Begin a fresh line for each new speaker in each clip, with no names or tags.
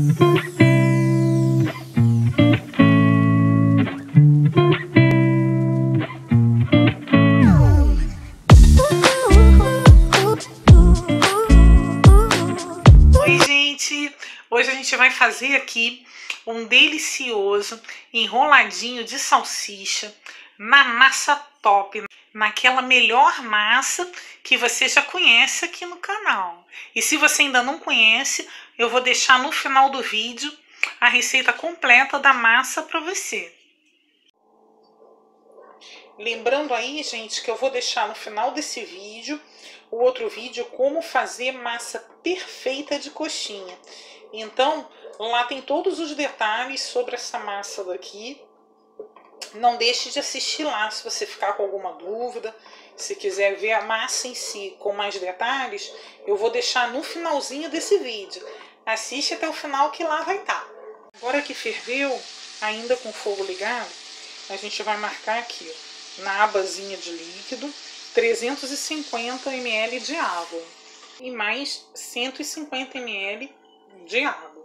Hoje a gente vai fazer aqui um delicioso enroladinho de salsicha na massa top, naquela melhor massa que você já conhece aqui no canal. E se você ainda não conhece, eu vou deixar no final do vídeo a receita completa da massa para você. Lembrando aí, gente, que eu vou deixar no final desse vídeo o outro vídeo como fazer massa perfeita de coxinha. Então, lá tem todos os detalhes sobre essa massa daqui. Não deixe de assistir lá se você ficar com alguma dúvida. Se quiser ver a massa em si com mais detalhes, eu vou deixar no finalzinho desse vídeo. Assiste até o final que lá vai estar. Agora que ferveu, ainda com o fogo ligado, a gente vai marcar aqui, ó, na abazinha de líquido, 350 ml de água e mais 150 ml de água.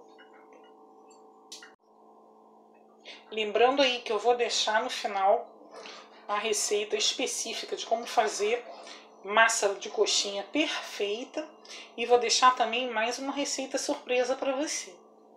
Lembrando aí que eu vou deixar no final a receita específica de como fazer massa de coxinha perfeita e vou deixar também mais uma receita surpresa para você.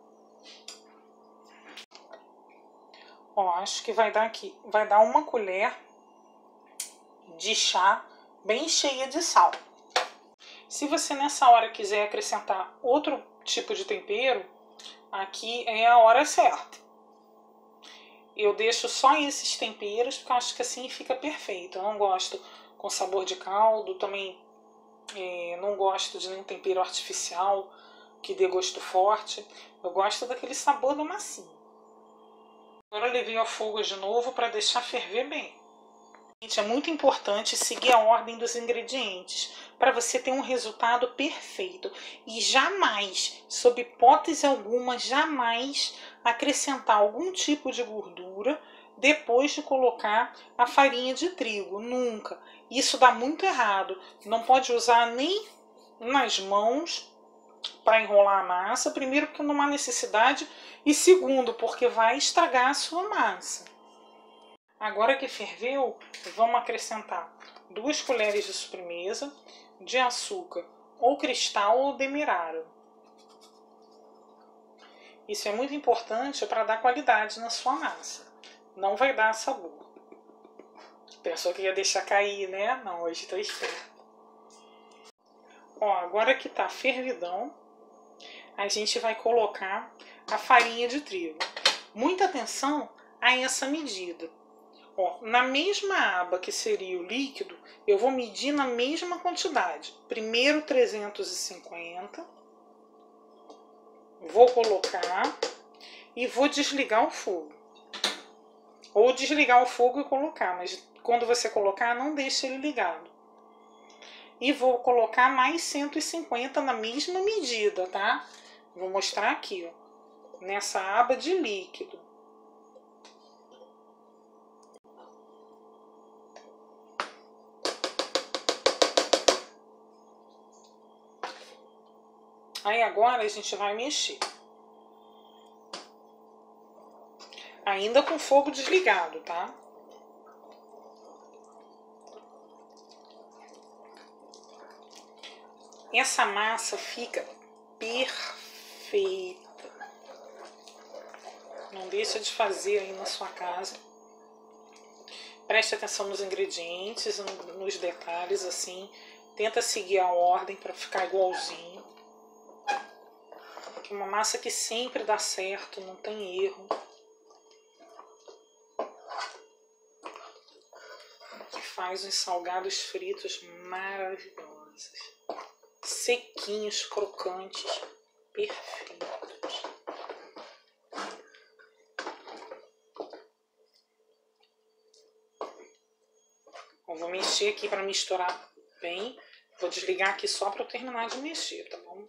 Ó, acho que vai dar aqui, vai dar uma colher de chá bem cheia de sal. Se você nessa hora quiser acrescentar outro tipo de tempero, aqui é a hora certa. Eu deixo só esses temperos porque eu acho que assim fica perfeito. Eu não gosto com sabor de caldo, também não gosto de nenhum tempero artificial que dê gosto forte. Eu gosto daquele sabor da massinha. Agora eu levei ao fogo de novo para deixar ferver bem. Gente, é muito importante seguir a ordem dos ingredientes para você ter um resultado perfeito. E jamais, sob hipótese alguma, jamais acrescentar algum tipo de gordura depois de colocar a farinha de trigo. Nunca. Isso dá muito errado. Não pode usar nem nas mãos para enrolar a massa. Primeiro, porque não há necessidade. E segundo, porque vai estragar a sua massa. Agora que ferveu, vamos acrescentar 2 colheres de sobremesa de açúcar ou cristal ou demerara. Isso é muito importante para dar qualidade na sua massa. Não vai dar sabor. Pensou que ia deixar cair, né? Não, hoje estou esperto. Ó, agora que está fervidão, a gente vai colocar a farinha de trigo. Muita atenção a essa medida. Ó, na mesma aba que seria o líquido, eu vou medir na mesma quantidade. Primeiro 350, vou colocar e vou desligar o fogo. Ou desligar o fogo e colocar, mas quando você colocar, não deixe ele ligado. E vou colocar mais 150 na mesma medida, tá? Vou mostrar aqui, ó, nessa aba de líquido. Aí agora a gente vai mexer. Ainda com o fogo desligado, tá? Essa massa fica perfeita. Não deixa de fazer aí na sua casa. Preste atenção nos ingredientes, nos detalhes, assim. Tenta seguir a ordem para ficar igualzinho. Uma massa que sempre dá certo, não tem erro. Que faz uns salgados fritos maravilhosos. Sequinhos, crocantes, perfeitos. Eu vou mexer aqui para misturar bem. Vou desligar aqui só para eu terminar de mexer, tá bom?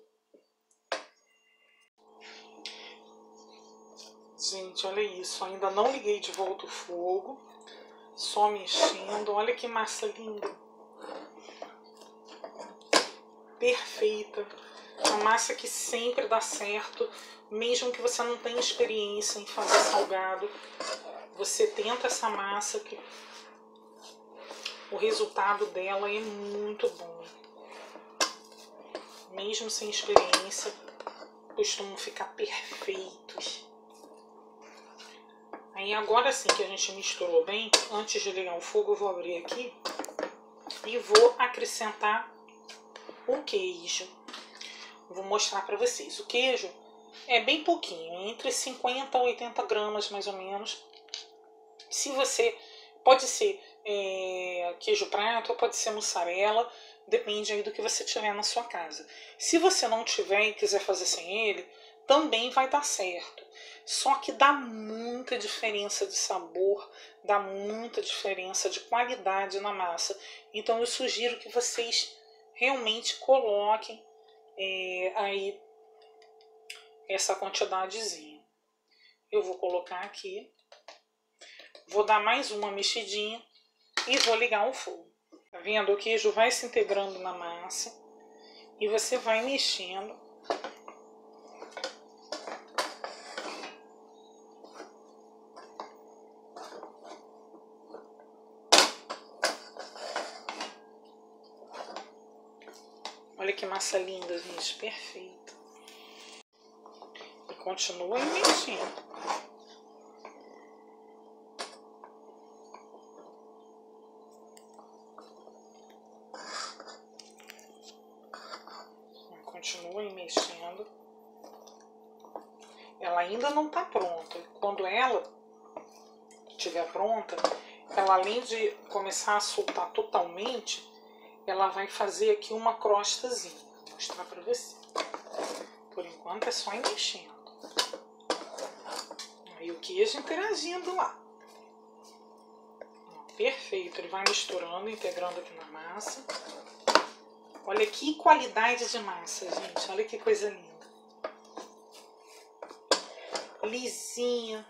Gente, olha isso, ainda não liguei de volta o fogo, só mexendo, olha que massa linda, perfeita, Uma massa que sempre dá certo, mesmo que você não tenha experiência em fazer salgado, você tenta essa massa que o resultado dela é muito bom. Mesmo sem experiência, costumam ficar perfeitos. Aí agora sim que a gente misturou bem, antes de ligar o fogo eu vou abrir aqui e vou acrescentar o queijo. Vou mostrar para vocês. O queijo é bem pouquinho, entre 50 a 80 gramas mais ou menos. Se você, pode ser queijo prato ou pode ser mussarela, depende aí do que você tiver na sua casa. Se você não tiver e quiser fazer sem ele, também vai dar certo. Só que dá muita diferença de sabor, dá muita diferença de qualidade na massa. Então eu sugiro que vocês realmente coloquem aí essa quantidadezinha. Eu vou colocar aqui, vou dar mais uma mexidinha e vou ligar o fogo. Tá vendo? O queijo vai se integrando na massa e você vai mexendo. Olha que massa linda, gente, perfeita. E continua aí mexendo. Continua aí mexendo. Ela ainda não tá pronta. Quando ela estiver pronta, ela além de começar a soltar totalmente, ela vai fazer aqui uma crostazinha. Vou mostrar pra você. Por enquanto é só ir mexendo. Aí o queijo interagindo lá. Perfeito, ele vai misturando, integrando aqui na massa. Olha que qualidade de massa, gente. Olha que coisa linda. Lisinha.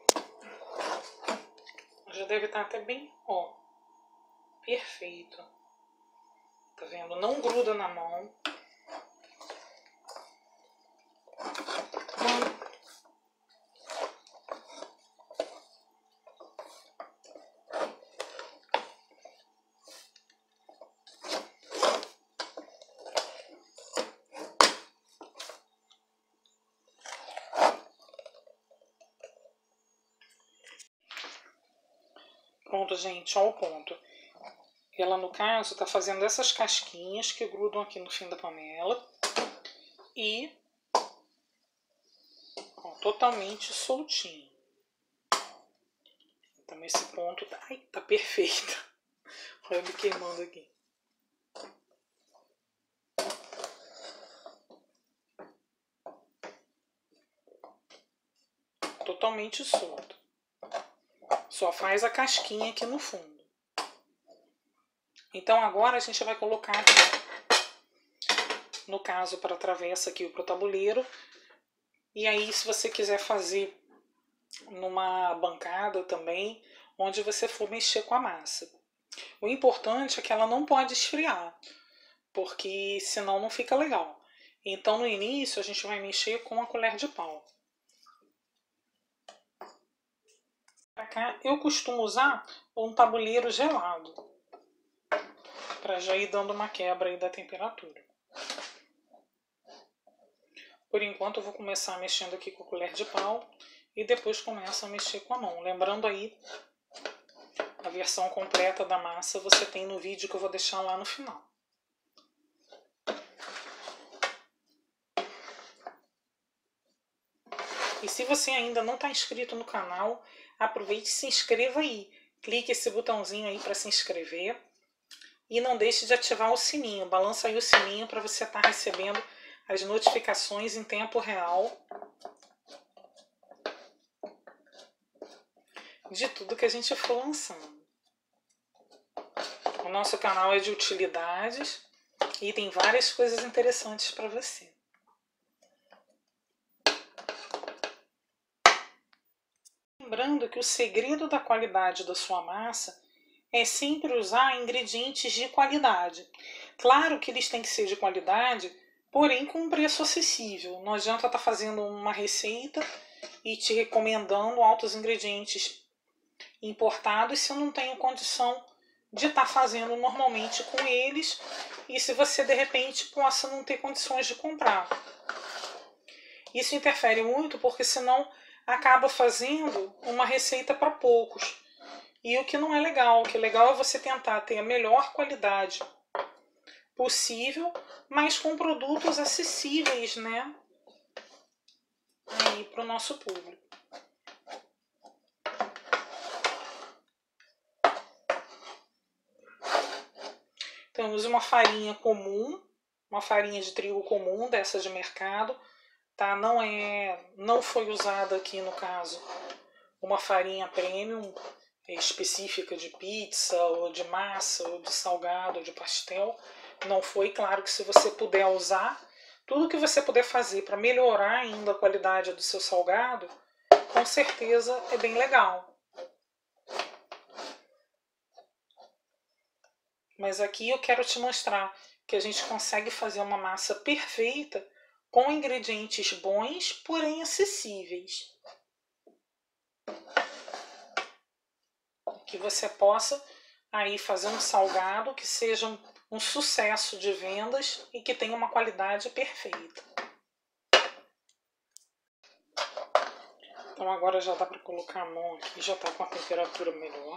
Já deve estar até bem, ó. Perfeito. Tá vendo? Não gruda na mão. Pronto, gente, ó o ponto. Ela, no caso, tá fazendo essas casquinhas que grudam aqui no fim da panela. E ó, totalmente soltinho. Então, esse ponto tá, ai, tá perfeito. Olha me queimando aqui. Totalmente solto. Só faz a casquinha aqui no fundo. Então agora a gente vai colocar aqui, no caso para a travessa aqui pro tabuleiro. E aí se você quiser fazer numa bancada também, onde você for mexer com a massa. O importante é que ela não pode esfriar, porque senão não fica legal. Então no início a gente vai mexer com a colher de pau. Pra cá eu costumo usar um tabuleiro gelado, para já ir dando uma quebra aí da temperatura. Por enquanto eu vou começar mexendo aqui com a colher de pau e depois começo a mexer com a mão. Lembrando aí, a versão completa da massa você tem no vídeo que eu vou deixar lá no final. E se você ainda não está inscrito no canal, aproveite e se inscreva aí. Clique esse botãozinho aí para se inscrever. E não deixe de ativar o sininho. Balança aí o sininho para você estar recebendo as notificações em tempo real de tudo que a gente for lançando. O nosso canal é de utilidades e tem várias coisas interessantes para você. Lembrando que o segredo da qualidade da sua massa é sempre usar ingredientes de qualidade. Claro que eles têm que ser de qualidade porém com um preço acessível. Não adianta estar fazendo uma receita e te recomendando altos ingredientes importados se eu não tenho condição de estar fazendo normalmente com eles e se você de repente possa não ter condições de comprar. Isso interfere muito porque senão acaba fazendo uma receita para poucos. E o que não é legal. O que é legal é você tentar ter a melhor qualidade possível, mas com produtos acessíveis, né? Aí para o nosso público. Temos uma farinha comum, uma farinha de trigo comum, dessa de mercado, tá? Não foi usada aqui no caso uma farinha premium específica de pizza ou de massa ou de salgado ou de pastel. Não foi. Claro que se você puder usar tudo que você puder fazer para melhorar ainda a qualidade do seu salgado, com certeza é bem legal. Mas aqui eu quero te mostrar que a gente consegue fazer uma massa perfeita com ingredientes bons, porém acessíveis. Que você possa aí fazer um salgado que seja um sucesso de vendas e que tenha uma qualidade perfeita. Então agora já dá para colocar a mão aqui, já está com a temperatura melhor.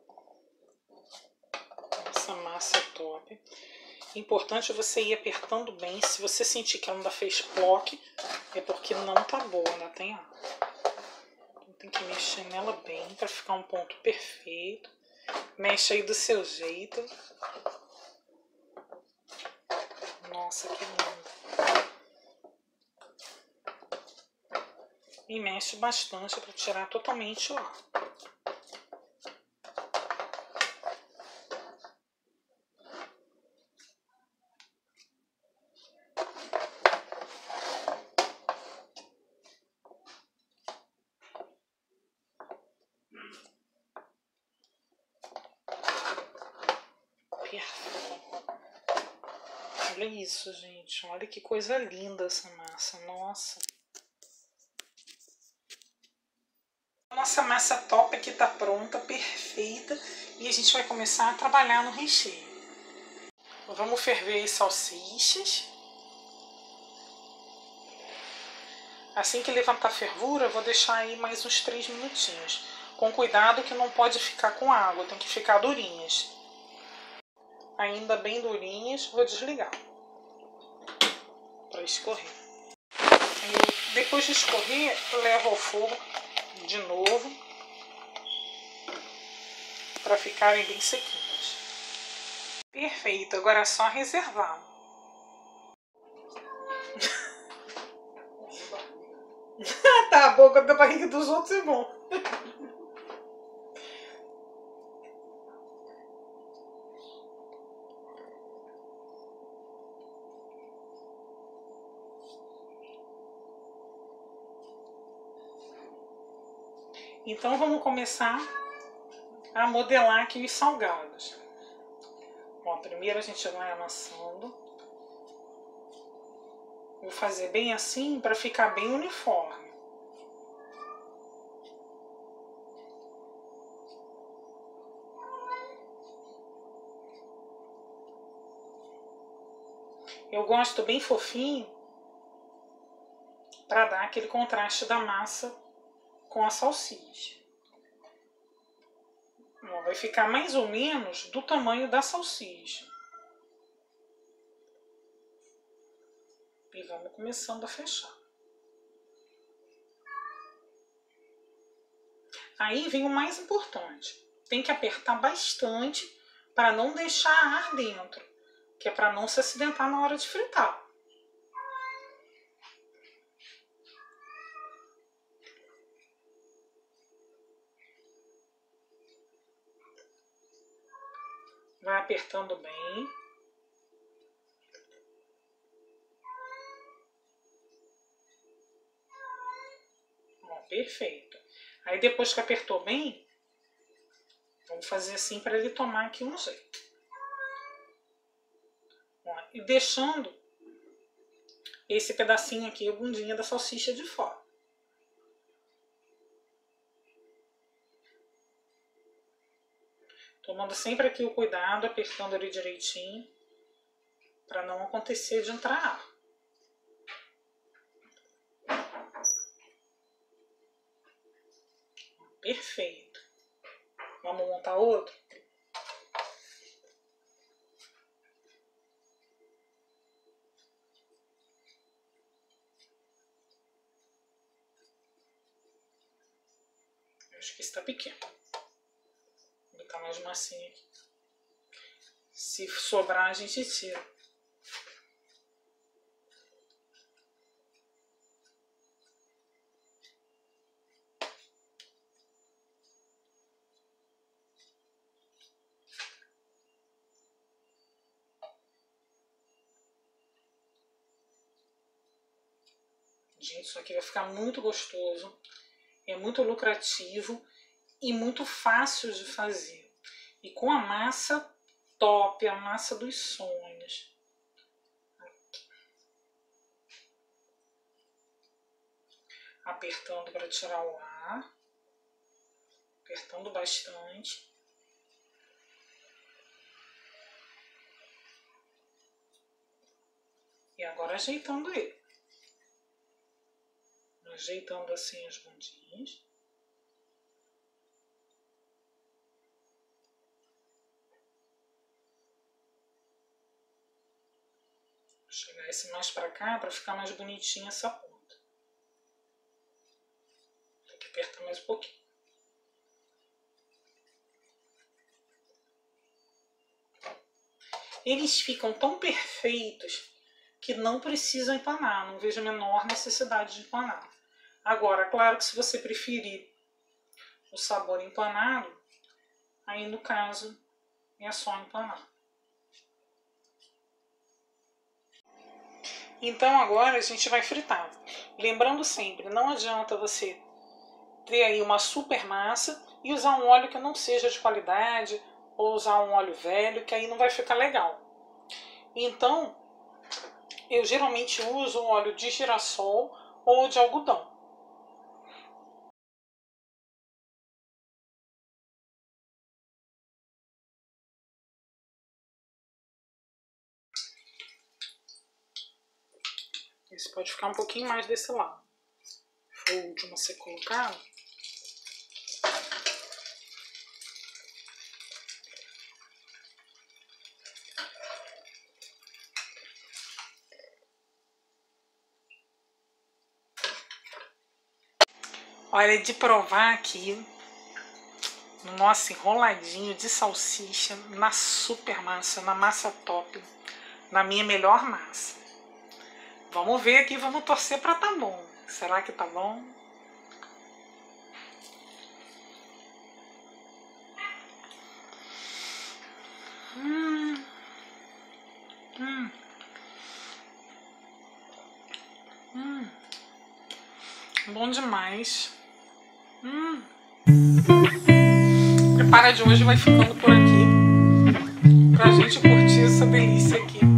Essa massa é top. Importante você ir apertando bem. Se você sentir que ela ainda fez ploque, é porque não tá boa, ainda tem água. Então tem que mexer nela bem para ficar um ponto perfeito. Mexe aí do seu jeito. Nossa, que lindo. E mexe bastante para tirar totalmente o ar. Olha isso, gente. Olha que coisa linda essa massa. Nossa. A nossa massa top aqui tá pronta, perfeita. E a gente vai começar a trabalhar no recheio. Vamos ferver as salsichas. Assim que levantar a fervura, eu vou deixar aí mais uns 3 minutinhos. Com cuidado que não pode ficar com água, tem que ficar durinhas. Ainda bem durinhas, vou desligar para escorrer. E depois de escorrer, eu levo ao fogo de novo para ficarem bem sequinhas. Perfeito, agora é só reservar. Tá, a boca da barriga dos outros é bom. Então vamos começar a modelar aqui os salgados. Bom, primeiro a gente vai amassando. Vou fazer bem assim para ficar bem uniforme. Eu gosto bem fofinho para dar aquele contraste da massa com a salsicha. Vai ficar mais ou menos do tamanho da salsicha. E vamos começando a fechar. Aí vem o mais importante. Tem que apertar bastante para não deixar ar dentro, que é para não se acidentar na hora de fritar. Vai apertando bem. Ó, perfeito. Aí depois que apertou bem, vamos fazer assim para ele tomar aqui um jeito. Ó, e deixando Esse pedacinho aqui é a bundinha da salsicha de fora. Tomando sempre aqui o cuidado, apertando ele direitinho, para não acontecer de entrar ar. Perfeito. Vamos montar outro? Eu acho que esse tá pequeno. Vou botar mais massinha aqui. Se sobrar, a gente tira. Gente, isso aqui vai ficar muito gostoso, é muito lucrativo e muito fácil de fazer. E com a massa top, a massa dos sonhos. Aqui. Apertando para tirar o ar, apertando bastante. E agora ajeitando ele. Ajeitando assim as bundinhas. Vou chegar esse mais pra cá para ficar mais bonitinha essa ponta. Tem que apertar mais um pouquinho. Eles ficam tão perfeitos que não precisam empanar. Não vejo a menor necessidade de empanar. Agora, claro que se você preferir o sabor empanado, aí no caso é só empanar. Então agora a gente vai fritar. Lembrando sempre, não adianta você ter aí uma super massa e usar um óleo que não seja de qualidade ou usar um óleo velho, que aí não vai ficar legal. Então, eu geralmente uso um óleo de girassol ou de algodão. Esse pode ficar um pouquinho mais desse lado. Foi o último a ser colocado. Olha, de provar aqui no nosso enroladinho de salsicha na super massa, na massa top, na minha melhor massa. Vamos ver aqui, vamos torcer para tá bom. Será que tá bom? Bom demais. Prepara de hoje vai ficando por aqui pra gente curtir essa delícia aqui.